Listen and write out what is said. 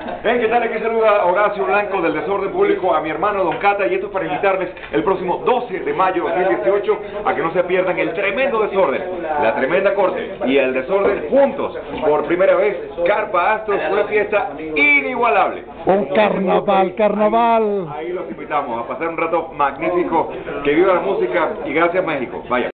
¿Qué tal? Aquí saluda Horacio Blanco del Desorden Público, a mi hermano Don Cata, y esto es para invitarles el próximo 12 de mayo de 2018 a que no se pierdan el tremendo desorden, la tremenda corte y el desorden juntos. Por primera vez, Carpa Astros, una fiesta inigualable. Un carnaval. Ahí los invitamos a pasar un rato magnífico. Que viva la música y gracias México. Vaya.